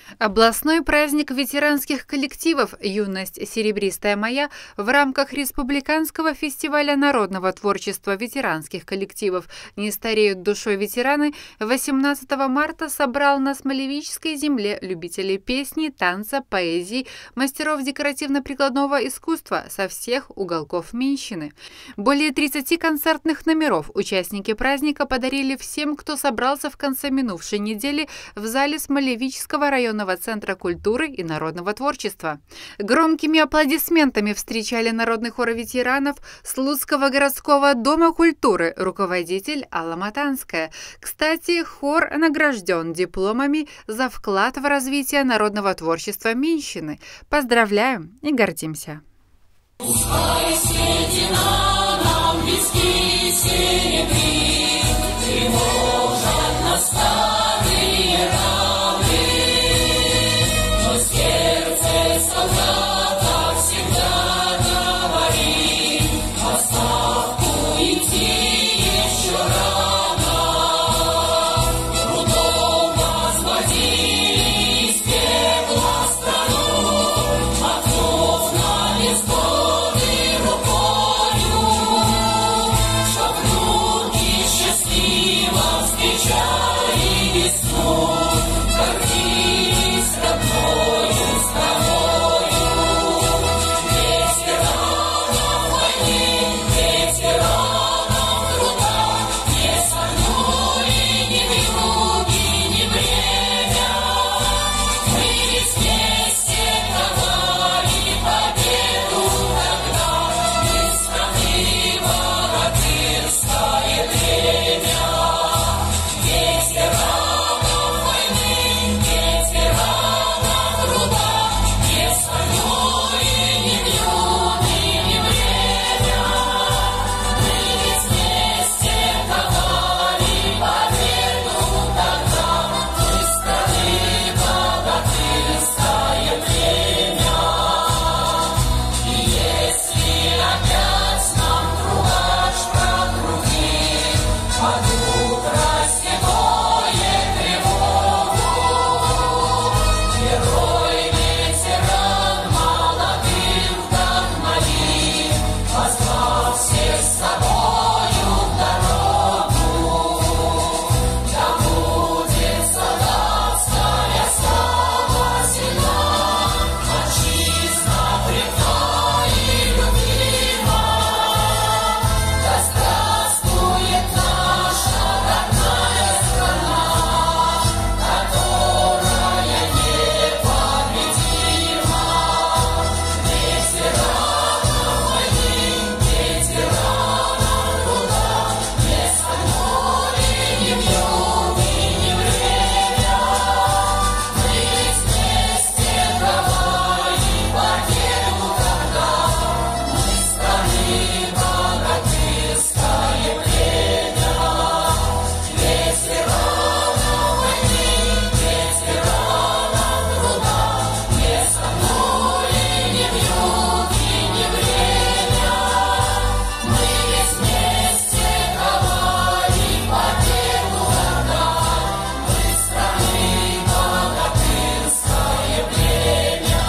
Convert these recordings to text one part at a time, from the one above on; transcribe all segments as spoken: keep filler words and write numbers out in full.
Областной праздник ветеранских коллективов «Юность серебристая моя» в рамках Республиканского фестиваля народного творчества ветеранских коллективов «Не стареют душой ветераны» восемнадцатого марта собрал на Смолевической земле любителей песни, танца, поэзии, мастеров декоративно-прикладного искусства со всех уголков Минщины. Более тридцати концертных номеров участники праздника подарили всем, кто собрался в конце минувшей недели в зале Смолевического районного Центра культуры и народного творчества. Громкими аплодисментами встречали народный хор ветеранов Слуцкого городского дома культуры руководитель Алла Матанская. Кстати, хор награжден дипломами за вклад в развитие народного творчества Минщины. Поздравляем и гордимся! Пускай седина нам виски серебрит, и может на старые раны, но сердце солдата всегда говорит: в отставку идти еще рано. Трудом возводили из пепла страну, махнув на безбожный рукою, чтоб внуки счастливо встречали весну, гордились родною страною. Ветеранам войны, ветеранам труда не согнули ни вьюги, ни время. Мы ведь вместе ковали победу тогда, мы страны богатырское племя. Ветеранам войны, ветеранам труда не согнули ни вьюги, ни время. Мы ведь вместе ковали победу тогда, мы страны богатырское племя. И если опять нам трубач прокрутит под утро седое тревогу, герой-ветеран молодым вдохновит, позвал всех с собою в дорогу. Да будет солдатская слава сильна, отчизна прямая и любима. Да здравствует наша родная страна, которая непобедима. Ветеранам войны, ветеранам труда не согнули ни вьюги, ни время. Мы ведь вместе ковали победу тогда, мы страны богатырское племя. Ветеранам войны, ветеранам труда не согнули ни вьюги, ни время. Мы ведь вместе ковали победу тогда, мы страны богатырское племя.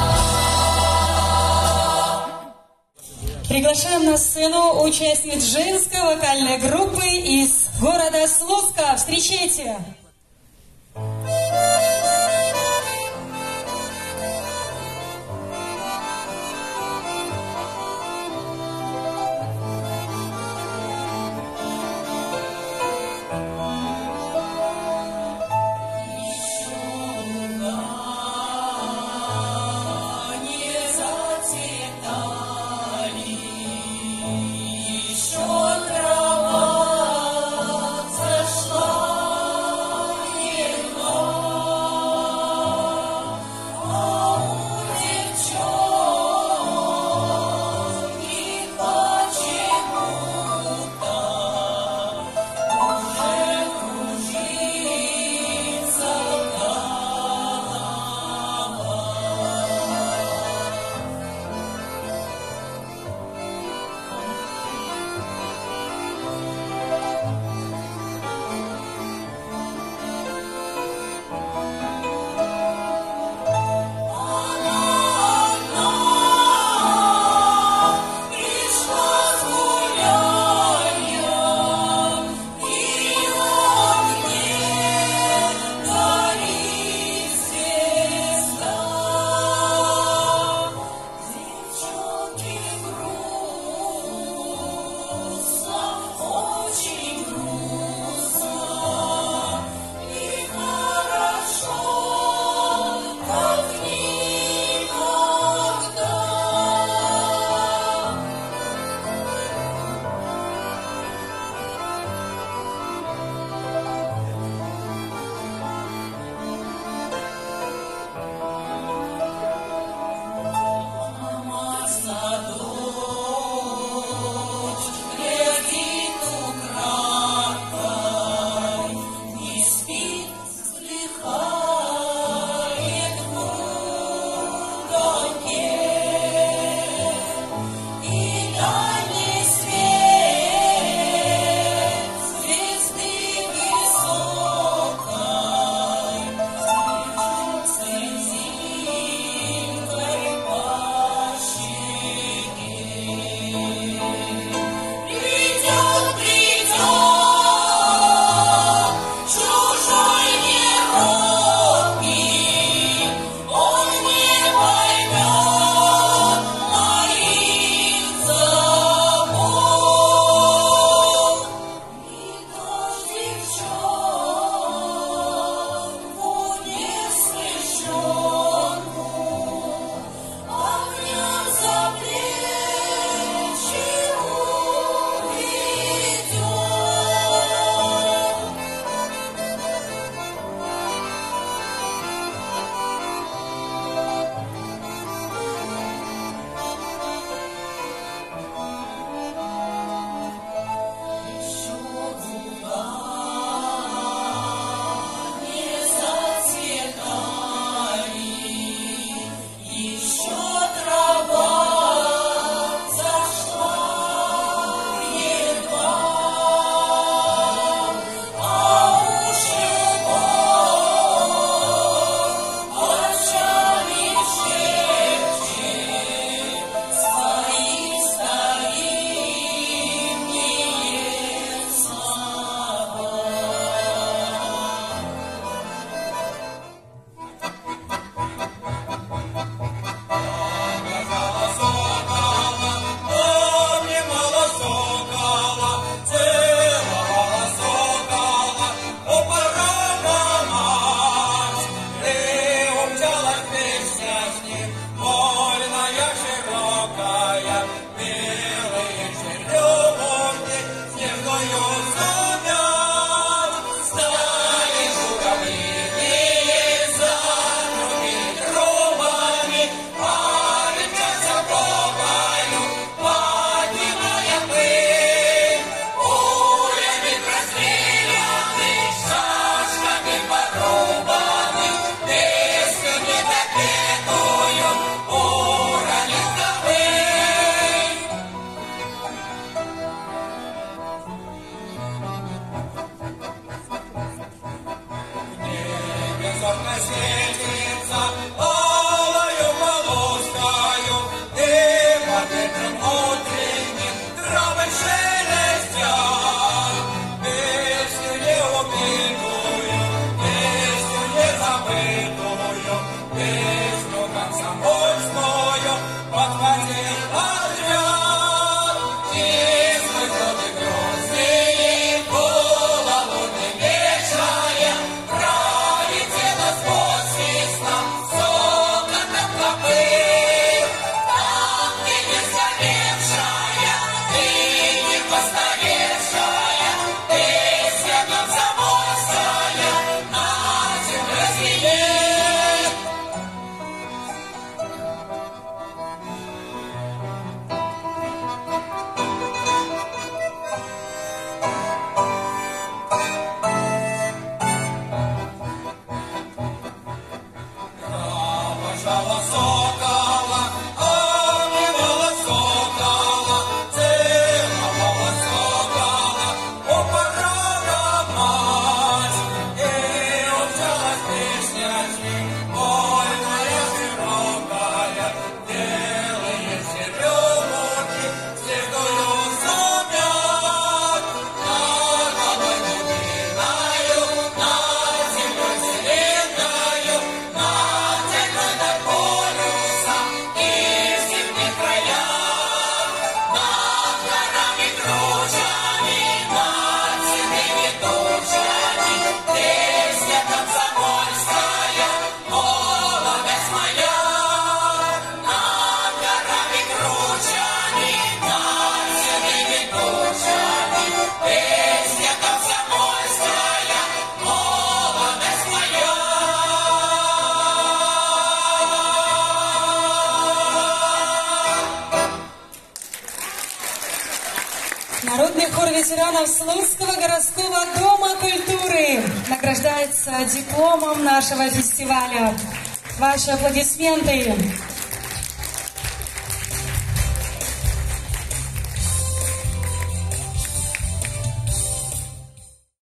Приглашаем на сцену участниц женской вокальной группы из города Слуцка. Встречайте! Не зацветали еще трава. Сокола, сокола, обнимала сокола, целовала сокола, о, порога мать, и умчалась песнячки, ой, моя широкая, белые черемухи, снежную сумят, над водой глубиною, над землей вселенною, над землей над полюсом и в зимних краях, над горами кручами, над седыми тучами, песня комсомольская, молодость моя. Над горами кручами, над седыми тучами, песня комсомольская, молодость моя. Народный хор ветеранов Слуцкого городского дома культуры награждается дипломом нашего фестиваля. Ваши аплодисменты.